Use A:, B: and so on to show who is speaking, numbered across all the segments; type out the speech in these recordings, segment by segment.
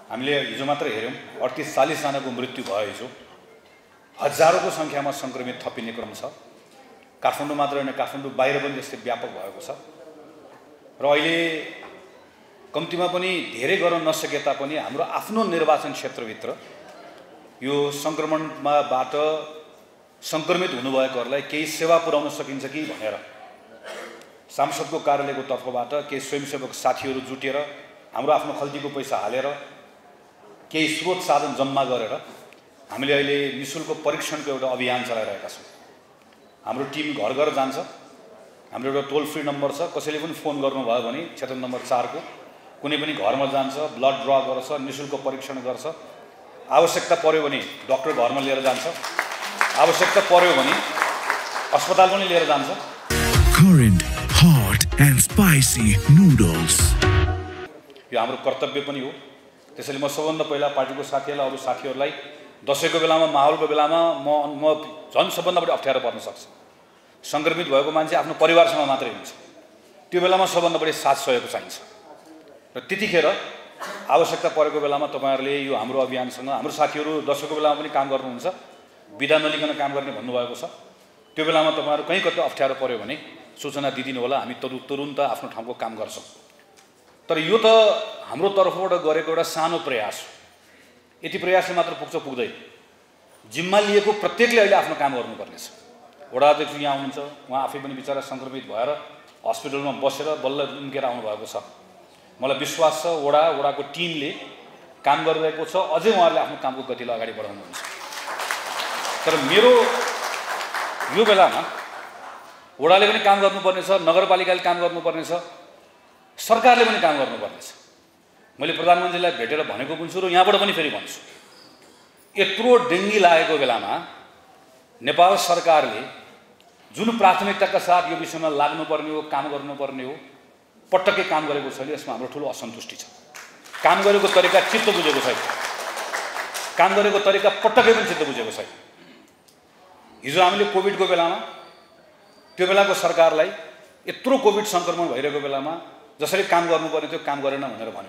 A: हामीले हिजो मात्र हेर्यौं 38-40 जनाको मृत्यु भयो हिजो। हजारौंको संख्यामा संक्रमित थपिने क्रम छ। काठमाडौँ मात्र हैन काठमाडौँ बाहिर पनि यस्तै व्यापक भएको छ। र अहिले कम्तीमा पनि धेरै गर्न नसके तापनि हाम्रो आफ्नो निर्वाचन क्षेत्रभित्र यो संक्रमणबाट संक्रमित हुनुभएकोहरूलाई केही सेवा पुर्याउन सकिन्छ कि भनेर सांसदको कार्यालयको तर्फबाट केही स्वयंसेवक साथीहरू जुटेर हाम्रो आफ्नो खल्तीको पैसा हालेर केही स्रोत साधन जम्मा गरेर हामीले अहिले निशुल्क परीक्षणको एउटा अभियान चलाइरहेका छौं। हाम्रो टिम घर घर जान्छ। हाम्रो एउटा टोल फ्री नम्बर छ। कसैले पनि फोन गर्नुभयो भने क्षेत्र नम्बर 4 को कुनै पनि घरमा जान्छ, ब्लड ड्र गर्छ, निशुल्क परीक्षण गर्छ। आवश्यकता पर्यो भने डाक्टर घरमा लिएर जान्छ। आवश्यकता पर्यो भने अस्पताल पनि लिएर जान्छ।
B: Current, hot and spicy noodles.
A: यो हाम्रो कर्तव्य पनि हो। त्यसैले म सबभन्दा पहिला पार्टीको साथीहरूलाई अरु साथीहरूलाई दशैंको बेलामा माहौलको बेलामा म झन् सबभन्दा बढी अप्ठ्यारो पर्न सक्छ। संक्रमित भएको मान्छे आफ्नो परिवारसँग मात्रै हुन्छ। त्यो बेलामा सबभन्दा बढी साथ सहयोग चाहिन्छ। र त्यतिखेर आवश्यकता परेको बेलामा तपाईहरुले यो हाम्रो अभियानसँग हाम्रो साथीहरू दशैंको बेलामा पनि काम गर्नुहुन्छ। बिदा नलिकन काम गर्ने भन्नुभएको छ। त्यो बेलामा तपाईहरु कहीँ कतै अप्ठ्यारो पर्यो भने सूचना दिदिनु होला। हामी तुरुन्त आफ्नो ठाउँको काम गर्छौं। तर यो त हाम्रो तर्फबाट गरेको एउटा सानो प्रयास हो। यति प्रयासले मात्र पुग्छ पुग्दैन। जिम्मा लिएको प्रत्येकले अहिले आफ्नो काम गर्नुपर्ने छ। वडा अध्यक्ष यहाँ हुनुहुन्छ। उहाँ आफै पनि बिचारा संक्रमित भएर हस्पिटलमा बसेर बल्ल निस्केर आउनु भएको छ। मलाई विश्वास छ वडाको टिमले काम गरिरहेको छ। अझै उहाँहरूले आफ्नो कामको गतिलाई अगाडि बढाउनुहुन्छ। तर मेरो यो बेलामा वडाले पनि काम गर्नुपर्ने छ, नगरपालिकाले काम गर्नुपर्ने छ, सरकारले पनि काम गर्नुपर्ने छ। मैले प्रधानमन्त्रीलाई भेटेर भनेको पनि छु र यहाँबाट पनि फेरि भन्छु। यत्रो डेंगी लागेको बेलामा नेपाल सरकारले जुन प्राथमिकताका साथ यो विषयमा लाग्नुपर्ने हो, काम गर्नुपर्ने हो, पटक्कै काम गरेको छैन। यसमा हाम्रो ठूलो असन्तुष्टि छ। काम गरेको तरिका चित्त बुझेको छैन। काम गरेको तरिका पटक्कै पनि चित्त बुझेको छैन। हिजो हामीले कोभिडको बेलामा त्यो बेलाको सरकारलाई यत्रो कोभिड संक्रमण भइरहेको बेलामा जसरी काम गर्नुपर्ने थियो काम गरेन भनेर भन्यो।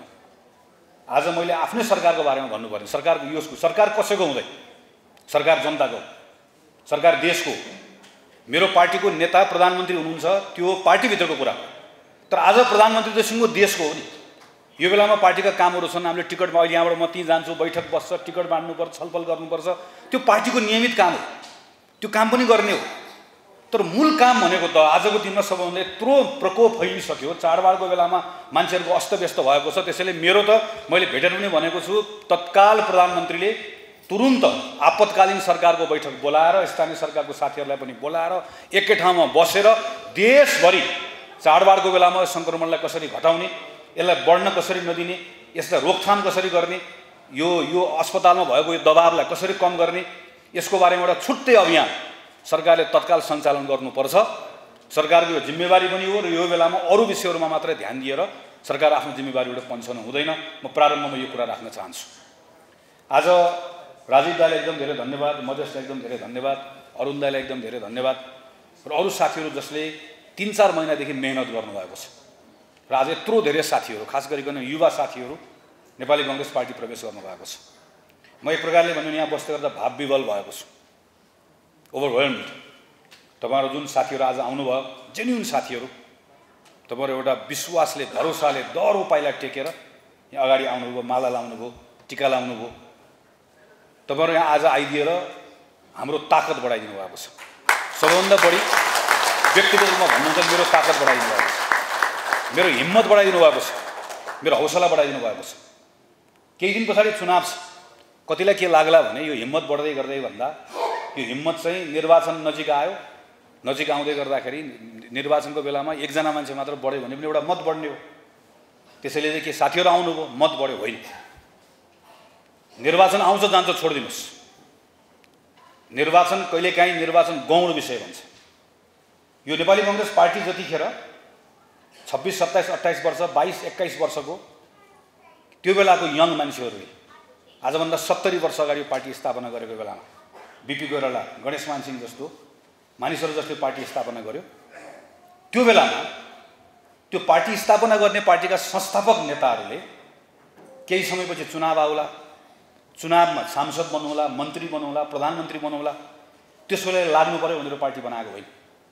A: आज मैले आफ्नै सरकारको बारेमा भन्नुपर्ने। सरकार कसैको हुँदैन। सरकार जनताको, सरकार देशको। मेरो पार्टीको नेता प्रधानमन्त्री हुनुहुन्छ, त्यो पार्टीभित्रको कुरा हो। तर आज प्रधानमन्त्री त सिंह देशको हो नि। यो बेलामा पार्टीका कामहरू छन्। हामीले टिकटमा अहिले यहाँबाट म त्यहीँ जान्छु, बैठक बस्छ, टिकट बाँड्नुपर्छ, छलफल गर्नुपर्छ। त्यो पार्टीको नियमित काम हो। त्यो काम पनि गर्ने हो। तर मूल काम भनेको त आजको दिनमा सबैभन्दा यत्रो प्रकोप फैलिसक्यो। चाडबाडको बेलामा मान्छेहरूको अस्तव्यस्त भएको छ। त्यसैले मेरो त मैले भेटेर पनि भनेको छु, तत्काल प्रधानमन्त्रीले तुरुन्त आपतकालीन सरकारको बैठक बोलाएर स्थानीय सरकारको साथीहरूलाई पनि बोलाएर एकै ठाउँमा बसेर देशभरि चाडबाडको बेलामा संक्रमणलाई कसरी घटाउने, यसलाई बढ्न कसरी नदिने, यसलाई रोकथाम कसरी गर्ने, यो अस्पतालमा भएको यो दबावलाई कसरी कम गर्ने, यसको बारेमा एउटा छुट्टै अभियान सरकारले तत्काल सञ्चालन गर्नुपर्छ। सरकारको यो जिम्मेवारी पनि हो र यो बेलामा अरू विषयहरूमा मात्रै ध्यान दिएर सरकार आफ्नो जिम्मेवारीबाट पन्छाउनु हुँदैन। म प्रारम्भमा यो कुरा राख्न चाहन्छु। आज राजीव दाइलाई एकदम धेरै धन्यवाद, मधेसलाई एकदम धेरै धन्यवाद, अरुण दाइलाई एकदम धेरै धन्यवाद र अरू साथीहरू जसले 3-4 महिनादेखि मेहनत गर्नुभएको छ। र आज यत्रो धेरै साथीहरू, खास गरिकन युवा साथीहरू नेपाली कांग्रेस पार्टी प्रवेश गर्नुभएको छ। म एक प्रकारले भन्नु यहाँ बस्दै गर्दा भाव विवल भएको छु। ओभरवेल्म्ड। तपाईहरु जुन साथीहरू आज आउनुभयो, जेन्युन साथीहरू, तपाईहरु एउटा विश्वासले, भरोसाले दह्रो पाइला टेकेर यहाँ अगाडि आउनुभयो, माला लाउनुभयो, टीका लाउनुभयो। तपाईहरु यहाँ आज आइदिएर हाम्रो ताकत बढाइदिनु भएको छ। सबैभन्दा बढी व्यक्तिगत रूपमा भन्नुहुन्छ मेरो ताकत बढाइदिनु भएको छ, मेरो हिम्मत बढाइदिनु भएको छ, मेरो हौसला बढाइदिनु भएको छ। केही दिन पछाडि चुनाव छ। कतिलाई के लाग्ला भने यो हिम्मत बढ्दै गर्दै भन्दा यो हिम्मत चाहिँ निर्वाचन नजिक आयो। नजिक आउँदै गर्दाखेरि निर्वाचनको बेलामा एकजना मान्छे मात्र बढ्यो भने पनि एउटा मत बढ्ने हो। त्यसैले चाहिँ के साथीहरू आउनुभयो, मत बढ्यो होइन। निर्वाचन आउँछ जान्छ छोड्दिनुस्। निर्वाचन कहिलेकाहीँ निर्वाचन गौण विषय भन्छ। यो नेपाली कांग्रेस पार्टी जतिखेर 26, 27, 28 वर्ष, 22, 21 वर्षको त्यो बेलाको यङ मान्छेहरूले आजभन्दा 70 वर्ष अगाडि पार्टी स्थापना गरेको बेलामा बीपी कोइराला, गणेश मानसिंह जस्तो मानिसहरू जसले पार्टी स्थापना गर्यो, त्यो बेलामा त्यो पार्टी स्थापना गर्ने पार्टीका संस्थापक नेताहरूले केही समयपछि चुनाव आउला, चुनावमा सांसद बन्नुहोला, मन्त्री बन्नुहोला, प्रधानमन्त्री बन्नुहोला, त्यसोले लाग्नु पर्यो उनीहरू पार्टी बनाएको होइन।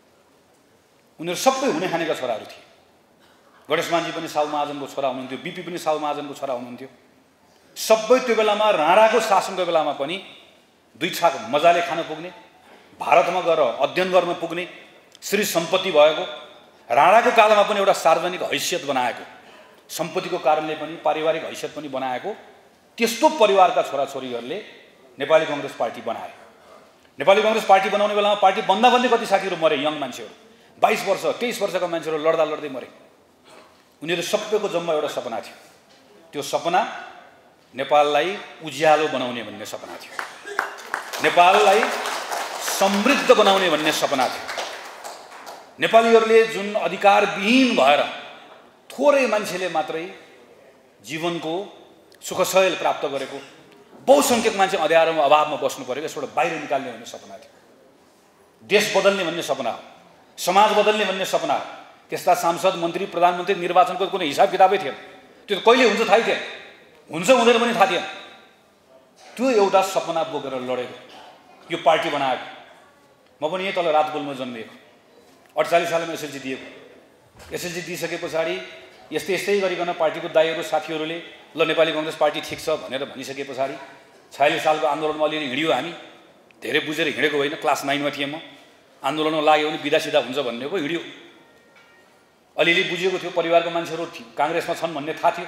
A: उनीहरू सबै हुने खानेका छोराहरू थिए। गणेश मानजी पनि साहु महाजनको छोरा हुनुहुन्थ्यो, बिपी पनि साहु महाजनको छोरा हुनुहुन्थ्यो। सबै त्यो बेलामा राणाको शासनको बेलामा पनि दुई छाक मजाले खान पुग्ने, भारतमा गएर अध्ययन गर्न पुग्ने, श्री सम्पत्ति भएको, राणाको कालमा पनि एउटा सार्वजनिक हैसियत बनाएको, सम्पत्तिको कारणले पनि पारिवारिक हैसियत पनि बनाएको त्यस्तो परिवारका छोराछोरीहरूले नेपाली कांग्रेस पार्टी बनाए। नेपाली कांग्रेस पार्टी बनाउने बेलामा पार्टी बन्दा बन्दै कति साथीहरू मरे, यङ मान्छेहरू 22 वर्ष 23 वर्षका मान्छेहरू लड्दा लड्दै मरे। उनीहरू सबैको जम्मा एउटा सपना थियो। त्यो सपना नेपाललाई उज्यालो बनाउने भन्ने सपना थियो, नेपाललाई समृद्ध बनाउने भन्ने सपना थियो। नेपालीहरूले जुन अधिकारविहीन भएर थोरै मान्छेले मात्रै जीवनको सुखशैल प्राप्त गरेको, बहुसंख्यक मान्छे अँध्यारोमा अभावमा बस्नु परेको, यसबाट बाहिर निकाल्ने भन्ने सपना थियो। देश बदल्ने भन्ने सपना हो, समाज बदल्ने भन्ने सपना हो। त्यस्ता सांसद, मन्त्री, प्रधानमन्त्री निर्वाचनको कुनै हिसाब किताबै थिएन। त्यो कहिले हुन्छ थाहै थिएन, हुन्छ हुँदैन पनि थाहा थिएन। त्यो एउटा सपना बोकेर लडेको, यो पार्टी बनाएको। म पनि यही तल रातगोलमा जन्मिएको, 48 सालमा एसएलसी दिएको। एसएलसी दिइसके पछाडि यस्तै यस्तै गरिकन पार्टीको दाइहरू साथीहरूले ल नेपाली कांग्रेस पार्टी ठिक छ भनेर भनिसके पछाडि 46 सालको आन्दोलनमा अलिअलि हिँड्यो। हामी धेरै बुझेर हिँडेको होइन, क्लास 9 मा थिएँ म। आन्दोलनमा लाग्यो भने बिदा सिधा हुन्छ भन्ने पो हिँड्यो। अलिअलि बुझेको थियो, परिवारको मान्छेहरू कांग्रेसमा छन् भन्ने थाहा थियो,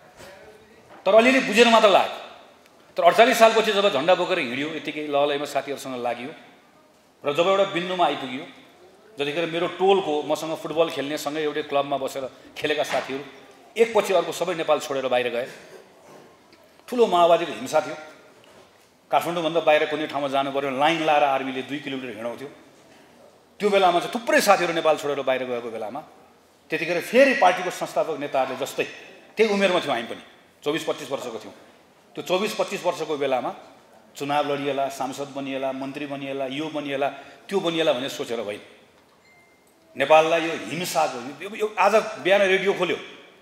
A: तर अलिअलि बुझेर मात्र लाग्यो। तर 48 सालपछि जब झन्डा बोकेर हिँड्यो, यतिकै लहलैमा साथीहरूसँग लाग्यो र जब एउटा बिन्दुमा आइपुग्यो, जतिखेर मेरो टोलको मसँग फुटबल खेल्ने सँगै एउटै क्लबमा बसेर खेलेका साथीहरू एकपछि अर्को सबै नेपाल छोडेर बाहिर गए। ठुलो माओवादीको हिंसा थियो। काठमाडौँभन्दा बाहिर कुनै ठाउँमा जानु पर्यो लाइन लाएर आर्मीले 2 किलोमिटर हिँडाउँथ्यो। त्यो बेलामा चाहिँ थुप्रै साथीहरू नेपाल छोडेर बाहिर गएको बेलामा त्यतिखेर फेरि पार्टीको संस्थापक नेताहरूले जस्तै त्यही उमेरमा थियौँ, हामी पनि 24-25 वर्षको थियौँ। त्यो 24-25 वर्षको बेलामा चुनाव लडिएला, सांसद बनिएला, मन्त्री बनिएला, यो बनिएला, त्यो बनिएला भनेर सोचेर होइन। नेपाललाई यो हिंसाको, आज बिहान रेडियो खोल्यो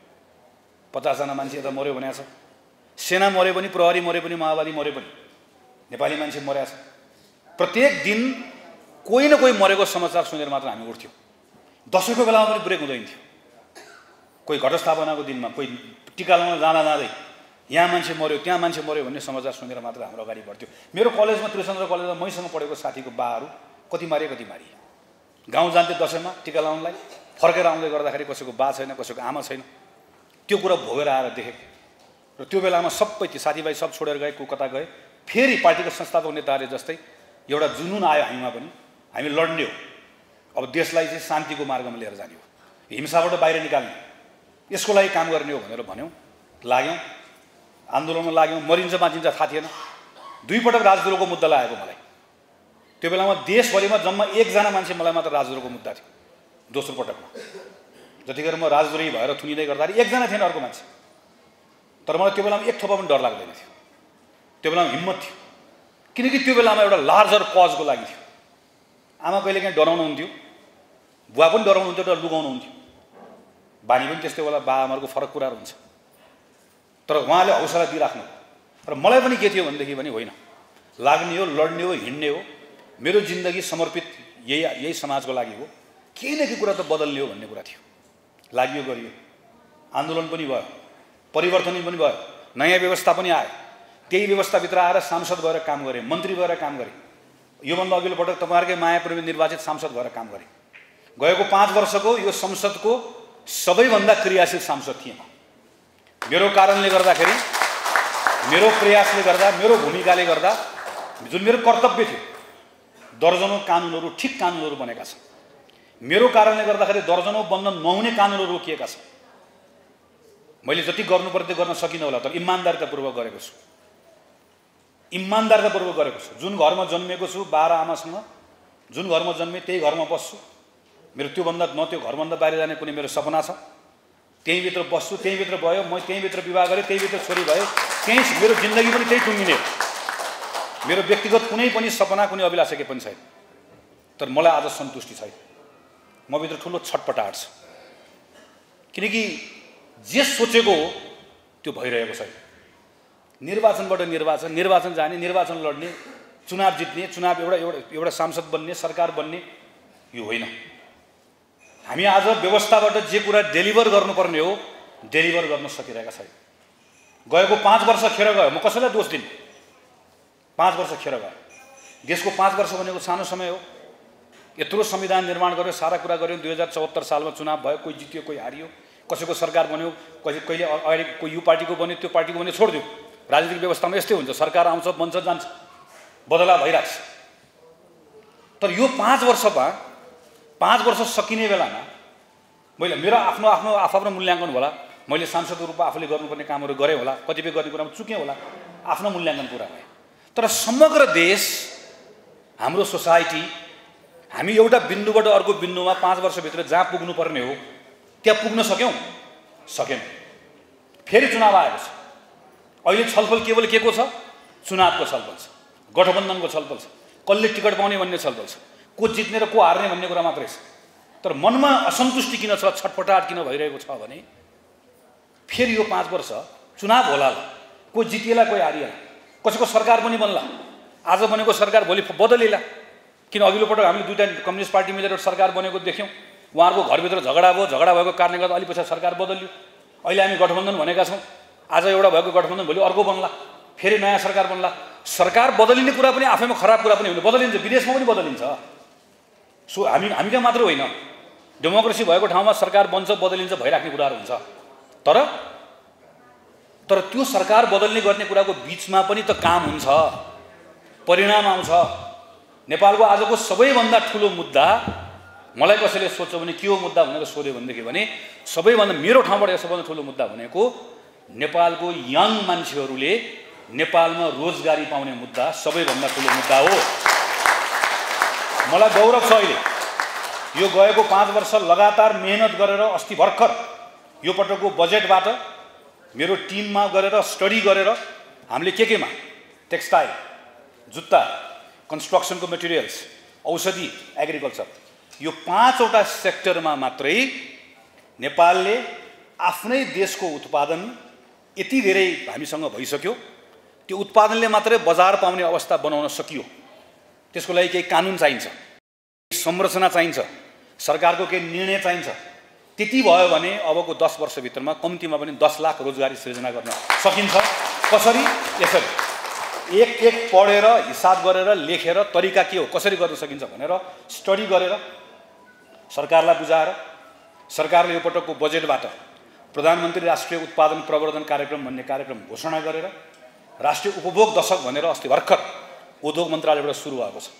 A: 50 जना मान्छे यता मर्यो भनेको छ, सेना मर्यो पनि, प्रहरी मर्यो पनि, माओवादी मर्यो पनि, नेपाली मान्छे मरेको छ। प्रत्येक दिन कोही न कोही मरेको समाचार सुनेर मात्र हामी उठ्थ्यौँ। दसैँको बेलामा पनि ब्रेक हुँदैन थियो। कोही घटस्थापनाको दिनमा, कोही टिका लगाउन जाँदा जाँदै यहाँ मान्छे मर्यो, त्यहाँ मान्छे मर्यो भन्ने समाचार सुनेर मात्र हाम्रो अगाडि बढ्थ्यो। मेरो कलेजमा, त्रिचन्द्र कलेजमा मैसँग पढेको साथीको बाहरू कति मारे कति मारिए। गाउँ जान्थे दसैँमा टिका लगाउनलाई, फर्केर आउँदै गर्दाखेरि कसैको बा छैन, कसैको आमा छैन। त्यो कुरा भोगेर आएर देखेको। र त्यो बेलामा सबै त्यो साथीभाइ सब छोडेर गए, को कता गए। फेरि पार्टीको संस्थापक नेताहरूले जस्तै एउटा जुनुन आयो हामीमा पनि, हामी लड्ने हो, अब देशलाई चाहिँ शान्तिको मार्गमा लिएर जाने हो, हिंसाबाट बाहिर निकाल्ने, यसको लागि काम गर्ने हो भनेर भन्यौँ। लाग्यौँ, आन्दोलनमा लाग्यौँ। मरिन्छ बाँचिन्छ थाहा थिएन। 2 पटक राजद्रोहको मुद्दा लागेको मलाई। त्यो बेलामा देशभरिमा जम्मा 1 जना मान्छे मलाई मात्र राजद्रोहको मुद्दा थियो। दोस्रो पटकमा जतिखेर म राजद्रोही भएर थुनिँदै गर्दाखेरि 1 जना थिएन अर्को मान्छे। तर मलाई त्यो बेलामा 1 थोपा पनि डर लाग्दैन थियो। त्यो बेलामा हिम्मत थियो, किनकि त्यो बेलामा एउटा लार्जर कजको लागि थियो। आमा कहिले काहीँ डराउनुहुन्थ्यो, बुवा पनि डराउनुहुन्थ्यो, र लुगाउनुहुन्थ्यो। बानी पनि त्यस्तै होला, बा आमाहरूको फरक कुराहरू हुन्छ। तर उहाँले हौसला दिइराख्नु। र मलाई पनि के थियो भनेदेखि भने होइन, लाग्ने हो, लड्ने हो, हिँड्ने हो, मेरो जिन्दगी समर्पित यही समाजको लागि हो, केही न केही कुरा त बदल्ने हो भन्ने कुरा थियो। लाग्यो, गरियो, आन्दोलन पनि भयो, परिवर्तन पनि भयो, नयाँ व्यवस्था पनि आयो। त्यही व्यवस्थाभित्र आएर सांसद भएर काम गरेँ, मन्त्री भएर काम गरेँ। योभन्दा अघिल्लो पटक तपाईँहरूकै मायापुरमा निर्वाचित सांसद भएर काम गरेँ। गएको 5 वर्षको यो संसदको सबैभन्दा क्रियाशील सांसद थिएँ म। मेरो कारणले गर्दाखेरि, मेरो प्रयासले गर्दा, मेरो भूमिकाले गर्दा जुन मेरो कर्तव्य थियो, दर्जनौं कानुनहरू, ठिक कानुनहरू बनेका छन्। मेरो कारणले गर्दाखेरि दर्जनौं बन्न नहुने कानुनहरू रोकिएका छन्। मैले जति गर्नुपर्ने गर्न सकिनँ होला, तर इमानदारीतापूर्वक गरेको छु। इमानदारीतापूर्वक गरेको छु। जुन घरमा जन्मेको छु, 12 आमासँग जुन घरमा जन्मे त्यही घरमा बस्छु। मेरो त्योभन्दा त्यो घरभन्दा बाहिर जाने कुनै मेरो सपना छ? त्यहीँभित्र बस्छु, त्यहीँभित्र भयो, म त्यहीँभित्र विवाह गरेँ, त्यहीँभित्र छोरी भयो, त्यही मेरो जिन्दगी पनि त्यही टुङ्गिने। मेरो व्यक्तिगत कुनै पनि सपना, कुनै अभिलाषा केही पनि छैन। तर मलाई आज सन्तुष्टि छैन। म भित्र ठुलो छटपटाहट छ, किनकि जे सोचेको हो त्यो भइरहेको छैन। निर्वाचनबाट निर्वाचन जाने, निर्वाचन लड्ने, चुनाव जित्ने, चुनाव एउटा सांसद बन्ने, सरकार बन्ने यो होइन। हामी आज व्यवस्थाबाट जे कुरा डेलिभर गर्नुपर्ने हो डेलिभर गर्न सकिरहेका छैन। गएको 5 वर्ष खेर गयो, म कसैलाई दोष दिन्छु। 5 वर्ष खेर गयो। देशको 5 वर्ष भनेको सानो समय हो। यत्रो संविधान निर्माण गर्यो, सारा कुरा गर्यो। 2074 सालमा चुनाव भयो, कोही जित्यो कोही हारियो, कसैको सरकार बन्यो, कहिले अहिले कोही यो पार्टीको बन्यो त्यो पार्टीको बन्यो, छोडिदियो। राजनीतिक व्यवस्थामा यस्तै हुन्छ, सरकार आउँछ बन्छ जान्छ, बदला भइरहेछ। तर यो 5 वर्षमा 5 वर्ष सकिने बेलामा मैले मेरो आफ्नो मूल्याङ्कन होला, मैले सांसदको रूपमा आफूले गर्नुपर्ने कामहरू गरेँ होला, कतिपय गर्ने कुरामा चुकेँ होला, आफ्नो मूल्याङ्कन पुरा भयो। तर समग्र देश, हाम्रो सोसाइटी, हामी एउटा बिन्दुबाट अर्को बिन्दुमा 5 वर्षभित्र जहाँ पुग्नुपर्ने हो त्यहाँ पुग्न सकेन। फेरि चुनाव आएको छ। अहिले छलफल केवल के को छ? चुनावको छलफल छ, गठबन्धनको छलफल छ, कसले टिकट पाउने भन्ने छलफल छ, को जित्ने र को हार्ने भन्ने कुरा मात्रै छ। तर मनमा असन्तुष्टि किन छ, छटपटाट किन भइरहेको छ भने फेरि यो 5 वर्ष चुनाव होला, को जितिएला कोही हारिएला, कसैको सरकार पनि बन्ला, आज बनेको सरकार भोलि बदलिएला। किन अघिल्लो पटक हामीले दुईटा कम्युनिस्ट पार्टी मिलेर सरकार बनेको देख्यौँ, उहाँहरूको घरभित्र झगडा भयो, झगडा भएको कारणले गर्दा अलि पछि सरकार बदलियो। अहिले हामी गठबन्धन भनेका छौँ, आज एउटा भएको गठबन्धन भोलि अर्को बन्ला, फेरि नयाँ सरकार बन्ला। सरकार बदलिने कुरा पनि आफैमा खराब कुरा पनि होइन, बदलिन्छ, विदेशमा पनि बदलिन्छ। सो हामी कहाँ मात्र होइन, डेमोक्रेसी भएको ठाउँमा सरकार बन्छ बदलिन्छ भइराख्ने कुराहरू हुन्छ। तर त्यो सरकार बदल्ने गर्ने कुराको बिचमा पनि त काम हुन्छ, परिणाम आउँछ। नेपालको आजको सबैभन्दा ठुलो मुद्दा मलाई कसैले सोध्छ भने के हो मुद्दा भनेर सोध्यो भनेदेखि भने सबैभन्दा मेरो ठाउँबाट सबैभन्दा ठुलो मुद्दा भनेको नेपालको यङ मान्छेहरूले नेपालमा रोजगारी पाउने मुद्दा सबैभन्दा ठुलो मुद्दा हो। मलाई गौरव छ अहिले यो गएको 5 वर्ष लगातार मेहनत गरेर अस्ति भर्खर यो पटकको बजेटबाट मेरो टिममा गरेर स्टडी गरेर हामीले केमा टेक्सटाइल, जुत्ता, कन्स्ट्रक्सनको मेटेरियल्स, औषधि, एग्रिकल्चर, यो 5वटा सेक्टरमा मात्रै नेपालले आफ्नै देशको उत्पादन यति धेरै हामीसँग भइसक्यो। त्यो उत्पादनले मात्रै बजार पाउने अवस्था बनाउन सकियो। त्यसको लागि केही कानुन चाहिन्छ, संरचना चाहिन्छ, सरकारको केही निर्णय चाहिन्छ। त्यति भयो भने अबको 10 वर्षभित्रमा कम्तीमा पनि 10 लाख रोजगारी सृजना गर्न सकिन्छ। कसरी? यसरी एक पढेर हिसाब गरेर लेखेर तरिका के हो, कसरी गर्न सकिन्छ भनेर स्टडी गरेर सरकारलाई बुझाएर सरकारले यो पटकको बजेटबाट प्रधानमन्त्री राष्ट्रिय उत्पादन प्रवर्धन कार्यक्रम भन्ने कार्यक्रम घोषणा गरेर राष्ट्रिय उपभोग दशक भनेर अस्ति भर्खर उद्योग मन्त्रालयबाट सुरु भएको छ।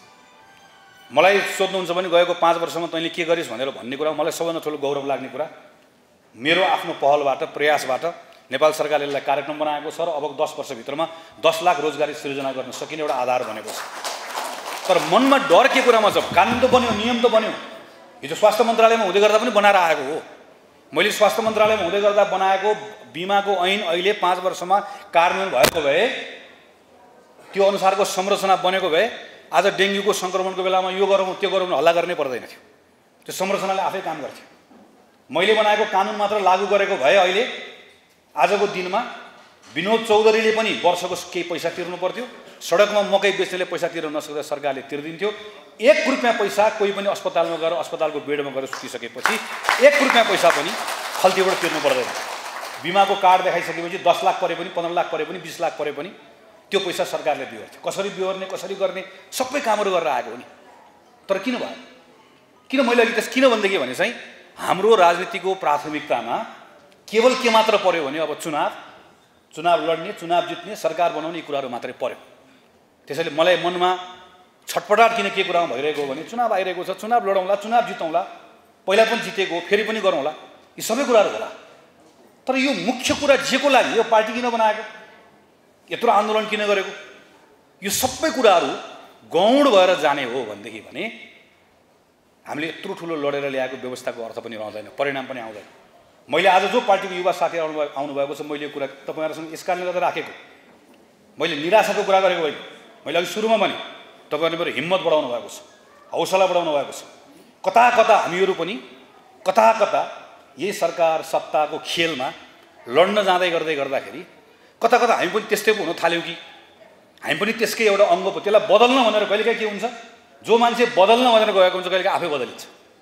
A: मलाई सोध्नुहुन्छ भने गएको 5 वर्षमा तैँले के गरिस् भनेर भन्ने कुरा मलाई सबैभन्दा ठुलो गौरव लाग्ने कुरा मेरो आफ्नो पहलबाट प्रयासबाट नेपाल सरकारले यसलाई कार्यक्रम बनाएको छ र अब 10 वर्षभित्रमा 10 लाख रोजगारी सृजना गर्न सकिने एउटा आधार बनेको छ। तर मनमा डर के कुरामा छ? कानुन त बन्यो, नियम त बन्यो, हिजो स्वास्थ्य मन्त्रालयमा हुँदै गर्दा पनि बनाएर आएको हो। मैले स्वास्थ्य मन्त्रालयमा हुँदै गर्दा बनाएको बिमाको ऐन अहिले 5 वर्षमा कार्यान्वयन भएको भए, त्यो अनुसारको संरचना बनेको भए आज डेङ्गुको सङ्क्रमणको बेलामा यो गरौँ त्यो गरौँ हल्ला गर्नै पर्दैन थियो। त्यो संरचनाले आफै काम गर्थ्यो। मैले बनाएको कानुन मात्र लागू गरेको भए अहिले आजको दिनमा विनोद चौधरीले पनि वर्षको केही पैसा तिर्नु पर्थ्यो, सडकमा मकै बेच्नेले पैसा तिर्न नसक्दा सरकारले तिर्दिन्थ्यो। 1 रुपियाँ पैसा कोही पनि अस्पतालमा गएर अस्पतालको बेडमा गएर सुतिसकेपछि 1 रुपियाँ पैसा पनि खल्तीबाट तिर्नु पर्दैन। बिमाको कार्ड देखाइसकेपछि 10 लाख परे पनि 15 लाख परे पनि 20 लाख परे पनि त्यो पैसा सरकारले बिहोर्थ्यो। कसरी बिहोर्ने, कसरी गर्ने, सबै कामहरू गरेर आएको हो नि। तर किन भयो? किन मैले अघि किन भनेदेखि भने चाहिँ हाम्रो राजनीतिको प्राथमिकतामा केवल के मात्र पर्यो भने अब चुनाव लड्ने, चुनाव जित्ने, सरकार बनाउने कुराहरू मात्रै पर्यो। त्यसैले मलाई मनमा छटपटाट किन के कुरामा भइरहेको हो भने चुनाव आइरहेको छ, चुनाव लडौँला, चुनाव जितौँला, पहिला पनि जितेको फेरि पनि गरौँला, यी सबै कुराहरू होला। तर यो मुख्य कुरा जेको लागि यो पार्टी किन बनाएको, यत्रो आन्दोलन किन गरेको, यो सबै कुराहरू गौण भएर जाने हो भनेदेखि भने हामीले यत्रो ठुलो लडेर ल्याएको व्यवस्थाको अर्थ पनि रहँदैन, परिणाम पनि आउँदैन। मैले आज जो पार्टीको युवा साथीहरू आउनुभएको छ, मैले यो कुरा तपाईँहरूसँग यस कारणले गर्दा राखेको, मैले निराशाको कुरा गरेको होइन। मैले अघि सुरुमा भने तपाईँहरूले मेरो हिम्मत बढाउनु भएको छ, हौसला बढाउनु भएको छ। कता कता हामीहरू पनि कता कता यही सरकार सत्ताको खेलमा लड्न जाँदै गर्दाखेरि कता कता हामी पनि त्यस्तै पो हुन थाल्यौँ कि हामी पनि त्यसकै एउटा अङ्ग पो त्यसलाई बदल्न भनेर कहिलेकाहीँ के हुन्छ जो मान्छे बदल्न भनेर गएको हुन्छ कहिलेकाहीँ आफै बदलिन्छ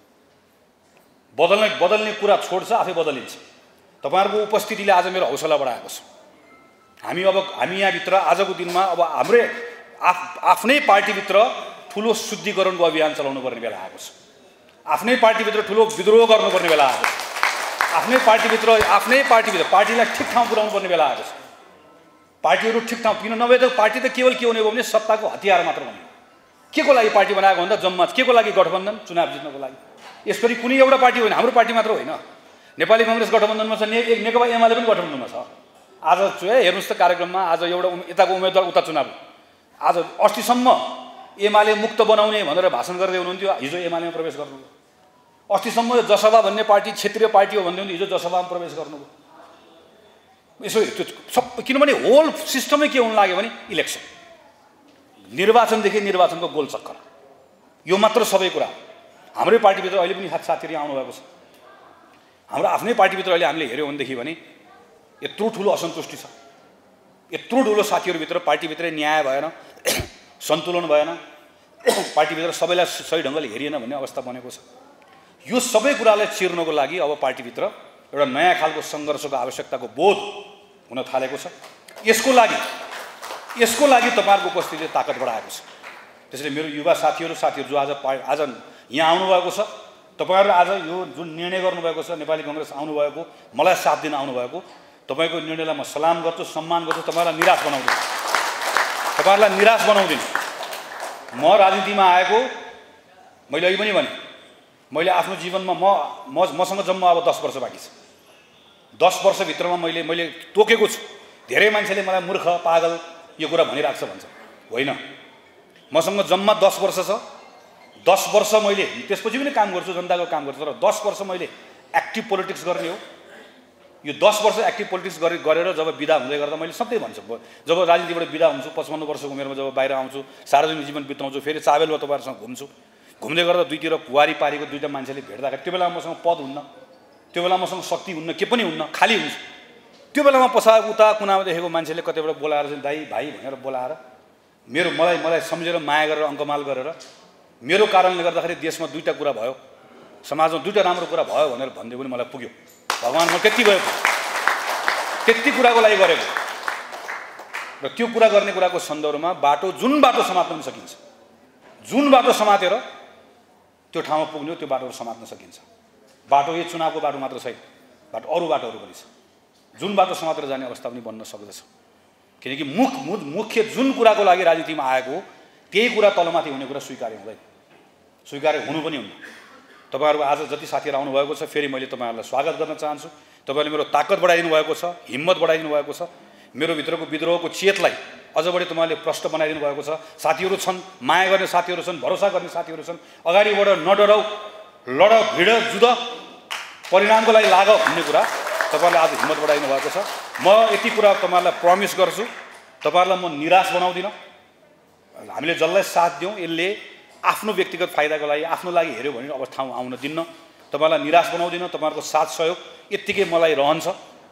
A: बदल्ने कुरा छोड्छ आफै बदलिन्छ तपाईहरुको उपस्थितिले आज मेरो हौसला बढाएको छ हामी यहाँभित्र आजको दिनमा अब हाम्रै आफ्नै पार्टीभित्र ठुलो शुद्धिकरणको अभियान चलाउनु पर्ने बेला आएको छ आफ्नै पार्टीभित्र ठुलो विद्रोह गर्नुपर्ने बेला आएको छ आफ्नै पार्टीभित्र पार्टीलाई ठिक ठाउँ पुर्याउनु पर्ने बेला आएको छ पार्टीहरू ठिक ठाउँ किन नभए त पार्टी त केवल के हुने हो भने सत्ताको हतियार मात्र हुने के को लागि पार्टी बनाएको भन्दा जम्मा के को लागि गठबन्धन चुनाव जित्नको लागि यसरी कुनै एउटा पार्टी होइन हाम्रो पार्टी मात्र होइन नेपाली कांग्रेस गठबन्धनमा छ नेकपा एमाले पनि गठबन्धनमा छ आज हेर्नुस् त कार्यक्रममा आज एउटा यताको उम्मेदवार उता चुनाव आज अस्तिसम्म एमाले मुक्त बनाउने भनेर भाषण गर्दै हुनुहुन्थ्यो हिजो एमालेमा प्रवेश गर्नुभयो अस्तिसम्म जसभा भन्ने पार्टी क्षेत्रीय पार्टी हो भन्दै हुन्थ्यो हिजो जसभामा प्रवेश गर्नुभयो यसो त्यो सब किनभने होल सिस्टमै के हुन लाग्यो भने इलेक्सन निर्वाचनदेखि निर्वाचनको गोल चक्कर यो मात्र सबै कुरा हाम्रै पार्टीभित्र अहिले पनि साथीहरू आउनुभएको छ हाम्रो आफ्नै पार्टीभित्र अहिले हामीले हेर्यौँ भनेदेखि भने यत्रो ठुलो असन्तुष्टि छ यत्रो ठुलो साथीहरूभित्र पार्टीभित्रै न्याय भएन सन्तुलन भएन पार्टीभित्र सबैलाई सही ढङ्गले हेरिएन भन्ने अवस्था बनेको छ यो सबै कुरालाई चिर्नको लागि अब पार्टीभित्र एउटा नयाँ खालको सङ्घर्षको आवश्यकताको बोध हुन थालेको छ यसको लागि तपाईहरुको उपस्थितिले ताकत बढाएको छ त्यसैले मेरो युवा साथीहरू जो आज यहाँ आउनुभएको छ तपाईहरु आज यो जुन निर्णय गर्नुभएको छ नेपाली कांग्रेस आउनुभएको मलाई साथ दिन आउनुभएको तपाईको निर्णयलाई म सलाम गर्छु सम्मान गर्छु तपाईहरुलाई निराश बनाउँदिन म राजनीतिमा आएको मैले अघि पनि भने मैले आफ्नो जीवनमा मसँग जम्मा अब 10 वर्ष बाँकी छ 10 वर्षभित्रमा मैले तोकेको छु धेरै मान्छेले मलाई मूर्ख पागल यो कुरा भनिराख्छ भन्छ होइन मसँग जम्मा 10 वर्ष छ 10 वर्ष मैले त्यसपछि पनि काम गर्छु जनताको काम गर्छु तर 10 वर्ष मैले एक्टिभ पोलिटिक्स गर्ने हो यो 10 वर्ष एक्टिभ पोलिटिक्स गरेर जब बिदा हुँदै गर्दा मैले सधैँ भन्छु जब राजनीतिबाट बिदा हुन्छु 55 वर्षको उमेरमा जब बाहिर आउँछु सार्वजनिक जीवन बिताउँछु फेरि चाबेलमा तपाईहरुसँग घुम्छु घुम्दै गर्दा दुईतिर बुहारी पारीको दुईटा मान्छेले भेट्दाखेरि त्यो बेला मसँग पद हुन्न त्यो बेला मसँग शक्ति हुन्न के पनि हुन्न खाली हुन्छ त्यो बेलामा उता कुनामा देखेको मान्छेले कतैबाट बोलाएर चाहिँ दाइ भाइ भनेर बोलाएर मलाई सम्झेर माया गरेर अङ्कमाल गरेर मेरो कारणले गर्दाखेरि देशमा दुईटा कुरा भयो समाजमा दुईटा राम्रो कुरा भयो भनेर भन्दै पनि मलाई पुग्यो भगवान म त्यति कुराको लागि गरेको र त्यो कुरा गर्ने कुराको सन्दर्भमा जुन बाटो समात्न सकिन्छ जुन बाटो समातेर त्यो ठाउँमा पुग्ने त्यो बाटोहरू समात्न सकिन्छ बाटो यो चुनावको बाटो मात्र छैन अरू बाटोहरू पनि छ जुन बाटो समातेर जाने अवस्था पनि बन्न सक्दछ किनकि मुख्य जुन कुराको लागि राजनीतिमा आएको त्यही कुरा तलमाथि हुने कुरा स्वीकार्य हुँदैन स्वीकार्य हुनु पनि हुन्न तपाईहरु आज जति साथीहरु आउनु भएको छ फेरि मैले तपाईहरुलाई स्वागत गर्न चाहन्छु तपाईले मेरो ताकत बढाइदिनु भएको छ हिम्मत बढाइदिनु भएको छ मेरो भित्रको विद्रोहको चेतलाई अझ बढी तपाईले प्रष्ट बनाइदिनु भएको छ साथीहरु छन् माया गर्ने साथीहरु छन् भरोसा गर्ने साथीहरु छन् अगाडिबाट नडराउ लड भिड जुध परिणामको लागि लाग भन्ने कुरा तपाईले आज हिम्मत बढाइदिनु भएको छ म यति कुरा तपाईहरुलाई प्रमिस गर्छु तपाईहरुलाई म निराश बनाउँदिन हामीले जसलाई साथ दियौं यसले आफ्नो व्यक्तिगत फाइदाको लागि आफ्नो लागि हेर्यो भने अब ठाउँ आउन दिन्न तपाईलाई निराश बनाउँदिन तपाईहरुको साथ सहयोग यतिकै मलाई रहन्छ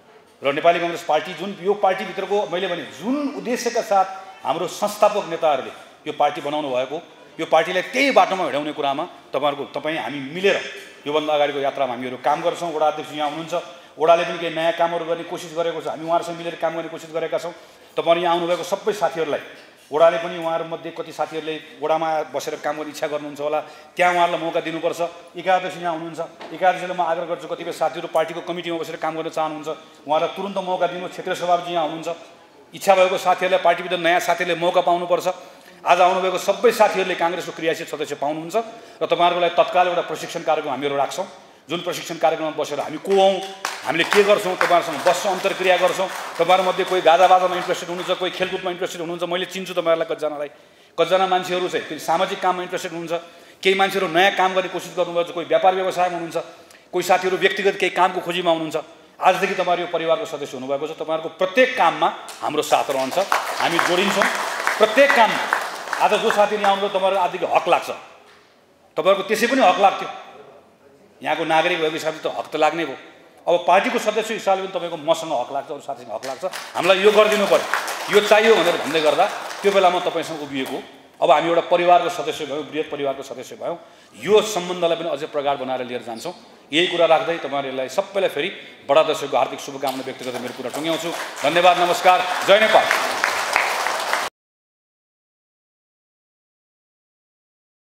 A: र नेपाली कांग्रेस पार्टी जुन यो पार्टी भित्रको मैले भने जुन उद्देश्यका साथ हाम्रो संस्थापक नेताहरूले यो पार्टी बनाउनु भएको यो पार्टीलाई त्यही बाटोमा हिँडाउने कुरामा तपाई हामी मिलेर योभन्दा अगाडिको यात्रामा हामीहरू काम गर्छौं वडा अध्यक्ष यहाँ हुनुहुन्छ वडाले पनि केही नयाँ कामहरू गर्ने कोसिस गरेको छ हामी उहाँहरुसँग मिलेर काम गर्ने कोसिस गरेका छौं तपाईहरु यहाँ आउनुभएको सबै साथीहरूलाई वडाले पनि उहाँहरुमध्ये कति साथीहरूले वडामा बसेर काम गर्ने इच्छा गर्नुहुन्छ होला त्यहाँ उहाँहरुलाई मौका दिनुपर्छ एकादश यहाँ हुनुहुन्छ एकादशले म आग्रह गर्छु कतिपय साथीहरू पार्टीको कमिटीमा बसेर काम गर्न चाहनुहुन्छ उहाँहरुलाई तुरुन्त मौका दिनु क्षेत्रीय सभापति यहाँ हुनुहुन्छ इच्छा भएको साथीहरूलाई पार्टीभित्र नयाँ साथीहरूले मौका पाउनुपर्छ आज आउनुभएको सबै साथीहरूले कांग्रेसको क्रियाशील सदस्य पाउनुहुन्छ र तपाईहरुको लागि तत्काल एउटा प्रशिक्षण कार्यक्रम हामीहरू राख्छौं जुन प्रशिक्षण कार्यक्रममा बसेर हामी को हौं हामीले के गर्छौं तपाईहरुसँग बस्छौं अन्तरक्रिया गर्छौं तपाईहरुमध्ये कोही गाजाबाजामा इन्ट्रेस्टेड हुनुहुन्छ कोही खेलकुदमा इन्ट्रेस्टेड हुनुहुन्छ मैले चिन्छु तपाईहरुलाई कतिजना मान्छेहरू चाहिँ फेरि सामाजिक काममा इन्ट्रेस्टेड हुनुहुन्छ केही मान्छेहरू नयाँ काम गर्ने कोसिस गर्नुहुन्छ कोही व्यापार व्यवसायमा हुनुहुन्छ कोही साथीहरू व्यक्तिगत केही कामको खोजीमा हुनुहुन्छ आजदेखि तपाईहरु यो परिवारको सदस्य हुनुभएको छ तपाईहरुको प्रत्येक काममा हाम्रो साथ रहन्छ हामी जोडिन्छौं प्रत्येक काममा आज जो साथीले आउनुभयो तपाईहरुको आदिको हक लाग्छ तपाईहरुको त्यसै पनि हक लाग्थ्यो यहाँको नागरिक भएको हिसाबले त हक त लाग्नै भयो अब पार्टीको सदस्य हिसाबले पनि तपाईँको मसँग हक लाग्छ, अरू साथीसँग हक लाग्छ, हामीलाई यो गरिदिनु पर्यो, यो चाहियो भनेर भन्दै गर्दा त्यो बेलामा तपाईँसँग उभिएको अब हामी एउटा परिवारको सदस्य भयौँ, बृहत परिवारको सदस्य भयौँ, यो सम्बन्धलाई पनि अझै प्रगाढ बनाएर लिएर जान्छौँ। यही कुरा राख्दै तपाईँहरूलाई सबैलाई फेरि बडा दशैंको हार्दिक शुभकामना व्यक्त गर्दै मेरो कुरा टुङ्ग्याउँछु। धन्यवाद, नमस्कार, जय नेपाल।